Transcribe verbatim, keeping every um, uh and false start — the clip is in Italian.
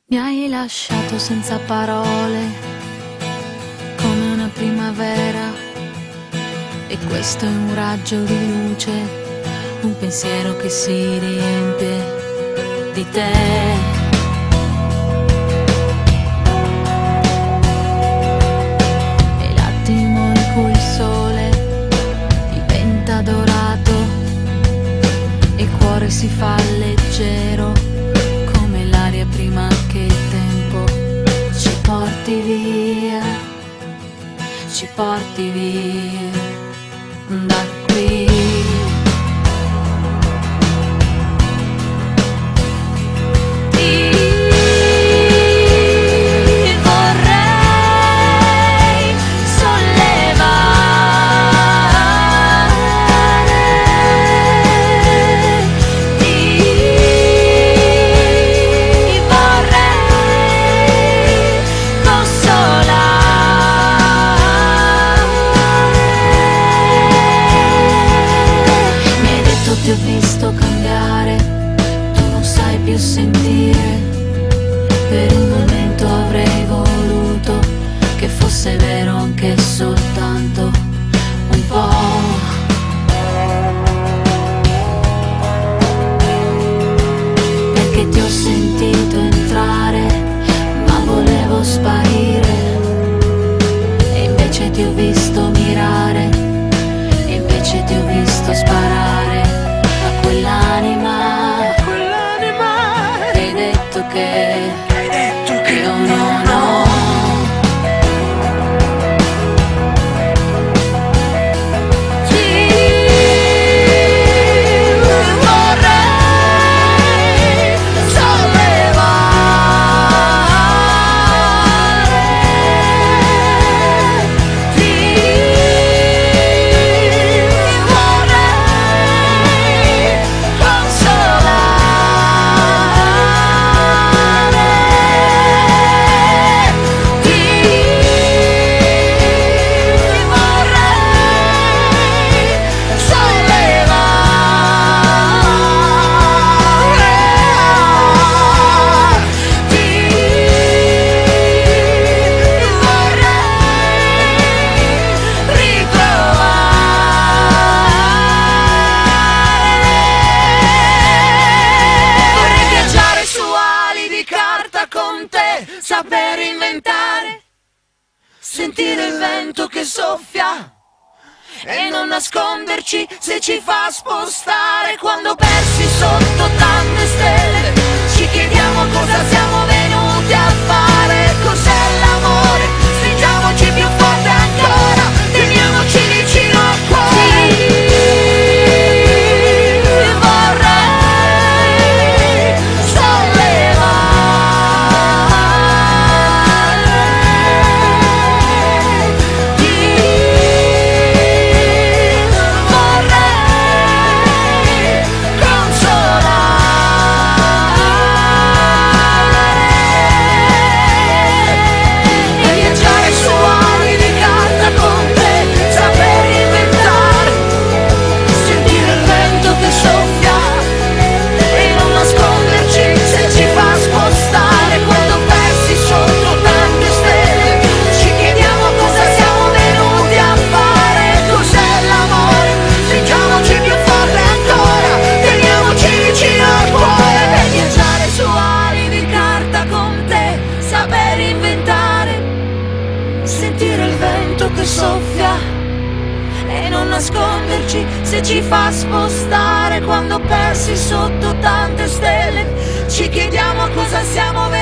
Mi hai lasciato senza parole, come una primavera, e questo è un raggio di luce, un pensiero che si riempie di te. E l'attimo in cui il sole diventa dorato e il cuore si fa leggero, come l'aria prima che il tempo ci porti via, ci porti via da qui. Ti vorrei sollevare, ti vorrei consolare. Mi hai detto ti ho visto cambiare, tu non sai più sentire. Per un momento avrei voluto che fosse vero anche soltanto un po'. Perché ti ho sentito entrare, ma volevo sparire, e invece ti ho visto mirare, e invece ti ho visto sparare a quell'anima, a quell'anima che hai detto che io non ho. Ti vorrei sollevare, ti vorrei consolare, ti vorrei sollevare, ti vorrei ritrovare. Vorrei viaggiare su ali di carta con te, saper inventare, sentire il vento che soffia e non nasconderci se ci fa spostare. Quando persi sotto tante stelle ci chiediamo cosa siamo venuti a fare. Cos'è l'amore? Stringiamoci più forte ancora, teniamoci vicino al cuore. Ti vorrei sollevare, ti vorrei consolare. E viaggiare su ali di carta con te, saper inventare, sentire il vento che soffia e non nasconderci se ci fa spostare. Quando persi sotto tante stelle ci chiediamo cosa siamo venuti a fare. Cos'è l'amore? Stringiamoci più forte ancora, teniamoci vicino al cuore. Per viaggiare su ali di carta con te, saper inventare, sentire il vento che soffia e non nasconderci se ci fa spostare. Quando persi sotto tante stelle ci chiediamo cosa siamo